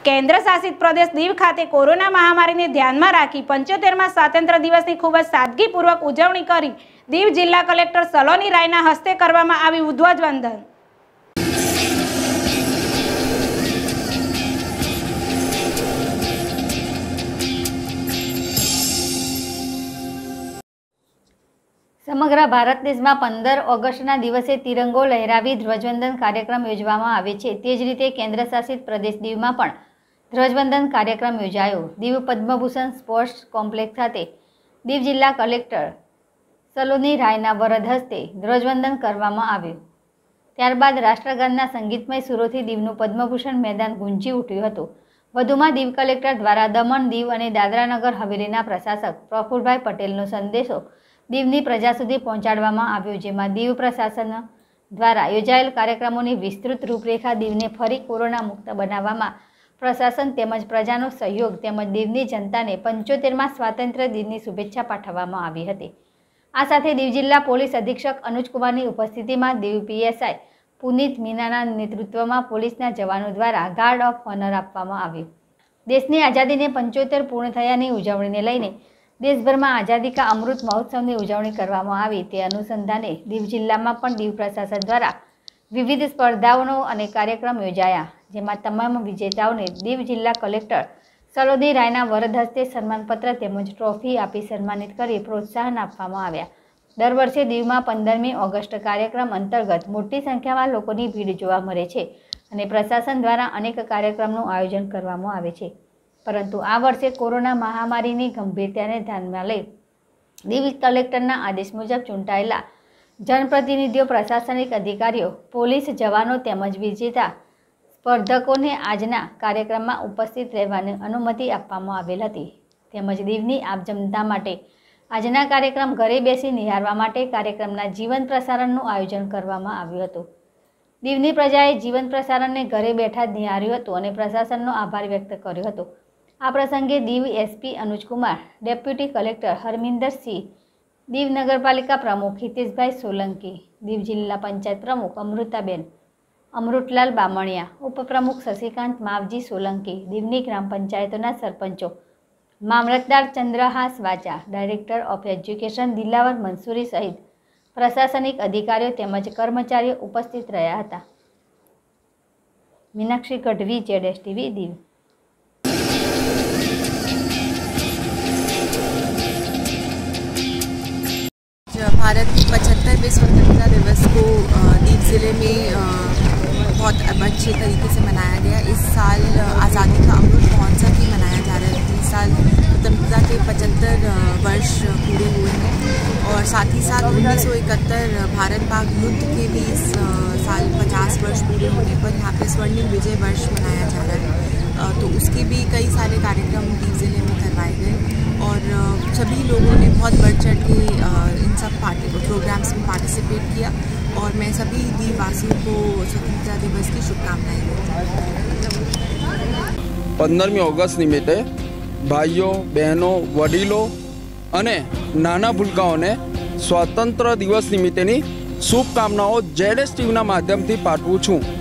केन्द्र शासित प्रदेश दीव खाते कोरोना महामारी ने ध्यान में राखी 75मा स्वातंत्र्य दिवस की खूब सादगीपूर्वक उजवणी करी दीव जिला कलेक्टर सलोनी रायना हस्ते करवामां आव्युं ध्वजवंदन। समग्र भारत देश में 15 ऑगस्टना दिवसे तिरंगो लहरावी ध्वजवंदन कार्यक्रम योजवामां आवे छे। ते ज रीते केन्द्र शासित प्रदेश दीव में पण ध्वजवंदन कार्यक्रम योजायो। दीव पद्मभूषण स्पोर्ट्स कॉम्प्लेक्स खाते दीव जिला कलेक्टर सलोनी रायना वरद हस्ते ध्वजवंदन करवामां आव्युं। त्यारबाद राष्ट्रगानना संगीतमय सुरोथी दीवनुं पद्मभूषण मैदान गूंजी उठ्युं हतुं। वधुमां दीव कलेक्टर द्वारा दमण दीव अने दादरा नगर हवेलीना प्रशासक प्रफुल्लभाई पटेलनो संदेशो दीवनी प्रजा सुधी पहोंचाडवामां आव्यो, जेमां दीव प्रशासन द्वारा योजायेल कार्यक्रमोनी विस्तृत रूपरेखा दीवने फरी कोरोना मुक्त बनाववामां प्रशासन तेमज प्रजानो सहयोग तेमज दीवनी जनताने 75मा स्वातंत्र्य दिननी शुभेच्छा पाठववामां आवी हती। आ साथे दीव जिल्ला पोलीस अधीक्षक अनुज कुमारनी उपस्थितिमां दीव पीएसआई पुनीत मीनाना नेतृत्वमां पोलीसना जवानो द्वारा गार्ड ऑफ ऑनर आपवामां आव्युं। देशनी आजादीने 75 पूर्ण थयानी उजवणीने लईने देशभर में आजादी का अमृत महोत्सव की उजवणी करवामां आवी। ते अनुसंधाने दीव जिल्ला में पण दीव प्रशासन द्वारा विविध स्पर्धाओं और कार्यक्रम योजाया, जेमां तमाम विजेताओं ने दीव जिला कलेक्टर सलोनी रायना वरद हस्ते सन्मानपत्र तेमज ट्रॉफी आपी सन्मानित करी प्रोत्साहन आपवामां आव्या। दर वर्षे दीव में 15मी ऑगस्ट कार्यक्रम अंतर्गत मोटी संख्या में लोकोनी भीड़ जोवा मळे छे अने प्रशासन द्वारा अनेक कार्यक्रमों आयोजन करवामां आवे छे। परंतु आ वर्षे कोरोना महामारी की गंभीरता ने ध्यान में लई दीव कलेक्टरना आदेश मुजब चूंटायेला जनप्रतिनिधिओ, प्रशासनिक अधिकारीओ, पोलीस जवानों तेमज विजेता स्पर्धकों ने आजना कार्यक्रम में उपस्थित रहवानी अनुमति आपवामां आवेल हती। तेमज दीवनी आप जनता माटे आजना कार्यक्रम घरे बेसी निहारवा माटे कार्यक्रमना जीवन प्रसारणनुं आयोजन करवामां आव्युं हतुं। दीवनी प्रजाए जीवन प्रसारण ने घरे बैठा ज निहार्युं हतुं अने प्रशासननो आभार व्यक्त कर्यो हतो। आ प्रसंगे Diu SP Anuj Kumar, deputy collector Harminder Singh, Diu नगरपालिका प्रमुख हितेशभाई सोलंकी, दीव जिला पंचायत प्रमुख अमृताबेन, अमृतलाल बामणिया, उपप्रमुख शशिकांत मावजी सोलंकी, दीवनी ग्राम पंचायतों सरपंचों, मामलतदार Chandrahas Vacha, director of education Dilawar Mansuri सहित प्रशासनिक अधिकारीओ तेमज कर्मचारीओ उपस्थित रह्या हता। मीनाक्षी गढ़वी, ZSTV, दीव। भारत की 75वें स्वतंत्रता दिवस को दीव ज़िले में बहुत अच्छे तरीके से मनाया गया। इस साल आज़ादी का अमृत महोत्सव भी मनाया जा रहा है। इस साल स्वतंत्रता के 75 वर्ष पूरे हुए हैं और साथ ही साथ 1971 भारत पाक युद्ध के भी इस साल 50 वर्ष पूरे होने पर यहाँ पे स्वर्णिम विजय वर्ष मनाया जा रहा है। तो उसके भी कई सारे कार्यक्रम दीव ज़िले में करवाए गए और सभी लोगों ने बहुत बढ़ चढ़ के इन सब प्रोग्राम्स में पार्टिसिपेट किया और मैं सभी दीववासियों को स्वतंत्रता दिवस की शुभकामनाएं देती हूँ। 15मी ऑगस्ट निमित्ते भाईओ, बहनों, वडीलों अने नाना भूलकाओने स्वतंत्र दिवस निमित्तेनी शुभकामनाओं ZSTVना माध्यमथी पाठवुं छुं।